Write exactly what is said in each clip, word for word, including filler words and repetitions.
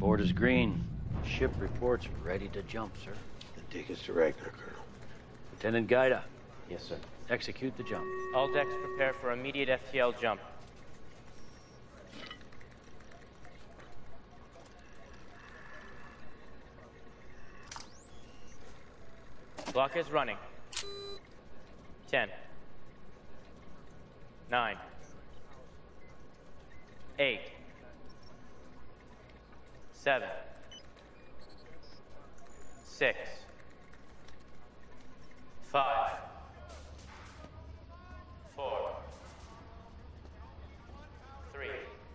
Board is green. Ship reports ready to jump, sir. Then take us to Ragnar, Colonel. Lieutenant Gaida. Yes, sir. Execute the jump. All decks prepare for immediate F T L jump. Clock is running. Ten. Nine. Eight. Seven. Six. Five. Four. Three.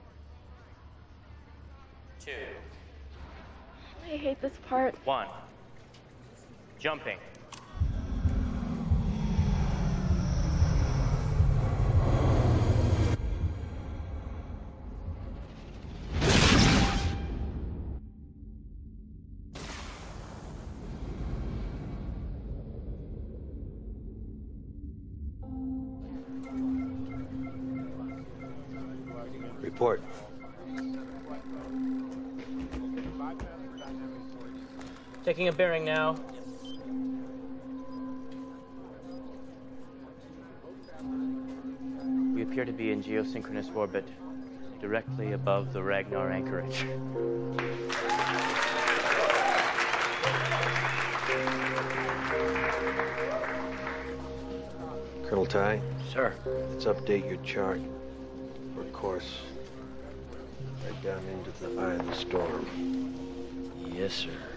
Two. I hate this part. One. Jumping. Report. Taking a bearing now. We appear to be in geosynchronous orbit, directly above the Ragnar anchorage. Colonel Ty? Sir. Let's update your chart. For course. Right down into the eye of the storm. Yes, sir.